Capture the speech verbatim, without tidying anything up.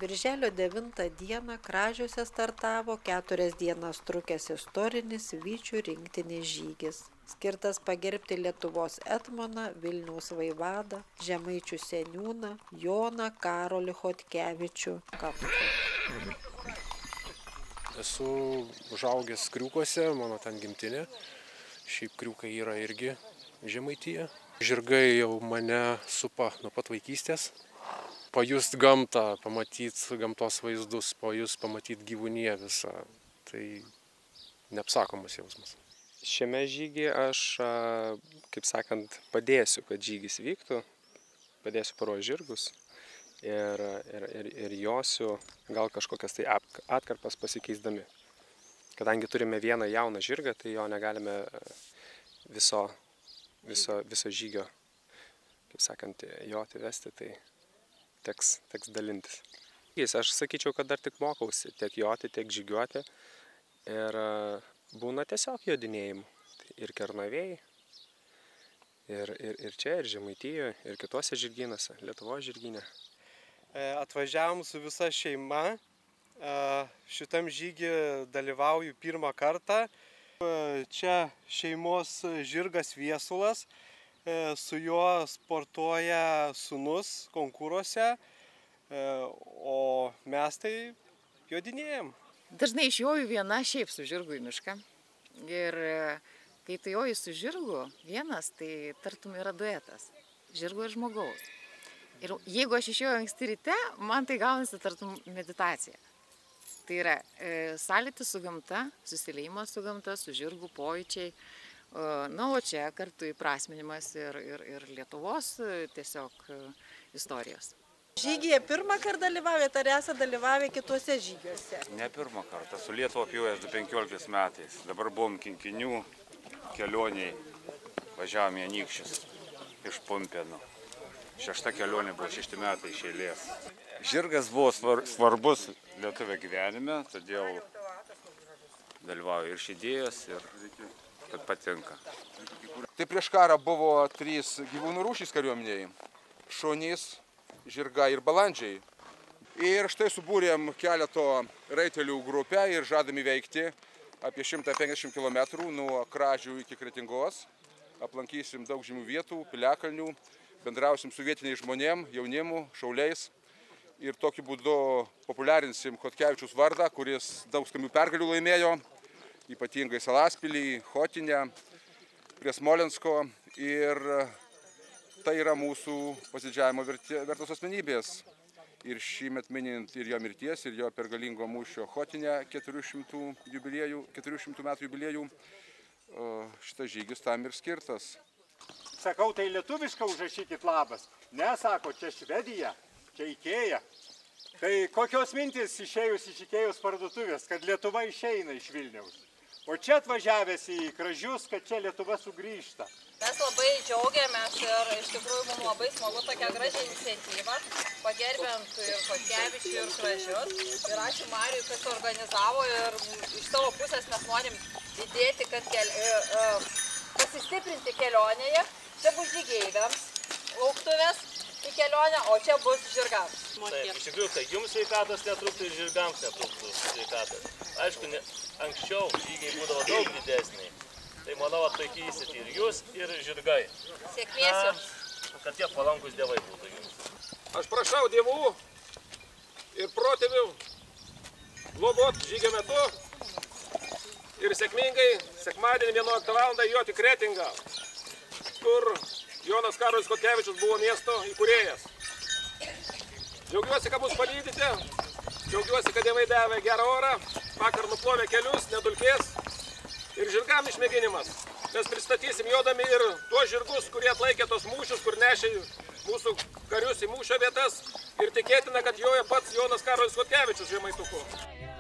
Birželio devintą dieną Kražiuose startavo keturias dienas trukęs istorinis Vyčių rinktinės žygis, skirtas pagerbti Lietuvos etmoną, Vilniaus vaivadą, Žemaičių seniūną, Joną Karolį Chodkevičių Katkų. Esu užaugęs Kriūkuose, mano ten gimtinė. Šiaip Kriūkai yra irgi Žemaitija. Žirgai jau mane supa nuo pat vaikystės. Pajust gamtą, pamatyti gamtos vaizdus, pajust pamatyti gyvūniją visą. Tai neapsakomas jausmas. Šiame žygyje aš, kaip sakant, padėsiu, kad žygis vyktų. Padėsiu paruošti žirgus ir, ir, ir, ir josiu gal kažkokias tai atkarpas pasikeisdami. Kadangi turime vieną jauną žirgą, tai jo negalime viso, viso, viso žygio, kaip sakant, joti vesti, tai teks, teks dalintis. Aš sakyčiau, kad dar tik mokausi tiek joti, tiek žygiuoti ir būna tiesiog jodinėjimų. Ir Kernavėj, ir, ir, ir čia, ir Žemaitijoje, ir kituose žirgynuose, Lietuvos žirgyne. Atvažiavom su visa šeima. Šitam žygį dalyvauju pirmą kartą. Čia šeimos žirgas Viesulas, su juo sportuoja sūnus konkuruose, o mes tai jodinėjom. Dažnai išjoju viena šiaip su žirgu į mišką. Ir kai tu joji su žirgu vienas, tai tartum yra duetas žirgo ir žmogaus. Ir jeigu aš išjoju anksti ryte, man tai gaunasi tartum meditacija. Tai yra e, sąlytis su gamta, susiliejimas su gamta, su žirgų pojūčiai. Na, o čia kartu įprasminimas ir, ir, ir Lietuvos tiesiog istorijos. Žygyje pirmą kartą dalyvaujate, ar esate dalyvavę kituose žygiuose? Ne pirmą kartą. Su Lietuva apjojęs du penkioliktais metais. Dabar buvom Kinkinių kelioniai. Važiavome į Anykščius iš Pumpėnų. Šešta kelionė buvo šešti metai iš eilės. Žirgas buvo svar, svarbus lietuvio gyvenime, todėl dalyvauju ir šidėjos, ir kad patinka. Tai prieš karą buvo trys gyvūnų rūšys kariuomenėje. Šunys, žirgai ir balandžiai. Ir štai subūrėm keleto raitelių grupę ir žadami veikti apie šimtą penkiasdešimt kilometrų nuo Kražių iki Kretingos. Aplankysim daug žymių vietų, piliakalnių, bendrausim su vietiniais žmonėm, jaunimu, šauliais. Ir tokiu būdu populiarinsim Chodkevičiaus vardą, kuris daug skambių pergalių laimėjo, ypatingai Salaspilį, Chotinę, prie Smolensko. Ir tai yra mūsų pasididžiavimo vertos asmenybės. Ir šįmet minint ir jo mirties, ir jo pergalingo mūšio Chotinę keturių šimtų jubiliejų, keturių šimtų metų jubiliejų, šitas žygis tam ir skirtas. Sakau, tai lietuviškai užrašykit labas. Ne, sako, čia Švedija, čia Ikėja. Tai kokios mintis išėjus iš Ikėjos parduotuvės, kad Lietuva išeina iš Vilniaus. O čia atvažiavęs į Kražius, kad čia Lietuva sugrįžta. Mes labai džiaugiamės ir iš tikrųjų mums labai smagu tokia graži iniciatyva, pagerbiant ir Chodkevičių, ir Kražius. Ir ačiū Mariui, kas organizavo ir iš savo pusės mes norim įdėti, kad kel, pasistiprinti kelionėje. Čia bus žygeiviams lauktuvės į kelionę, o čia bus žirgams. Taip, iš tikrųjų, tai jums sveikatos netrūktų ir žirgams netrūktų sveikatos. Aišku, ne, anksčiau žygiai būdavo daug didesniai. Tai manau, atlaikysit ir jūs, ir žirgai. Sėkmės jums. Kad tie palankus dievai būtų jums. Aš prašau dievų ir protėvių globot žygio metu ir sėkmingai sekmadienį vienuoliktą valandą joti Kretingą, kur Jonas Karolis Chodkevičius buvo miesto įkūrėjas. Džiaugiuosi, kad mus palydite, džiaugiuosi, kad dievai davė gerą orą, vakar nuplovė kelius, nedulkės ir žirgam išmėginimas. Mes pristatysim jodami ir tuos žirgus, kurie atlaikė tos mūšius, kur nešė mūsų karius į mūšio vietas ir tikėtina, kad joja pats Jonas Karolis Chodkevičius Žemaituku.